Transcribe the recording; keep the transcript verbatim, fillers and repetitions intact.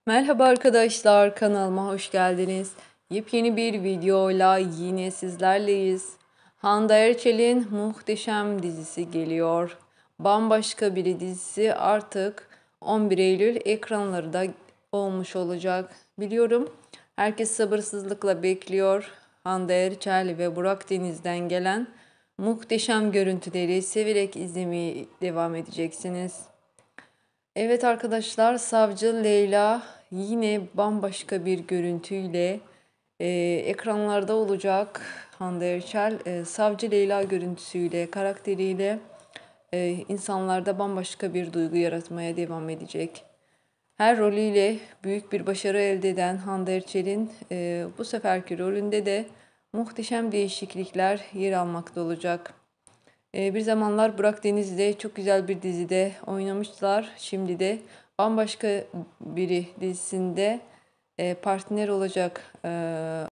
Merhaba arkadaşlar, kanalıma hoş geldiniz. Yepyeni bir videoyla yine sizlerleyiz. Hande Erçel'in muhteşem dizisi geliyor. Bambaşka bir dizisi artık on bir Eylül ekranlarda olmuş olacak. Biliyorum herkes sabırsızlıkla bekliyor. Hande Erçel ve Burak Deniz'den gelen muhteşem görüntüleri severek izlemeye devam edeceksiniz. Evet arkadaşlar, Savcı Leyla yine bambaşka bir görüntüyle e, ekranlarda olacak. Hande Erçel e, Savcı Leyla görüntüsüyle, karakteriyle e, insanlarda bambaşka bir duygu yaratmaya devam edecek. Her rolüyle büyük bir başarı elde eden Hande Erçel'in e, bu seferki rolünde de muhteşem değişiklikler yer almakta olacak. Ee, bir zamanlar Burak Deniz'de çok güzel bir dizide oynamışlar. Şimdi de bambaşka biri dizisinde e, partner olacak. Ee,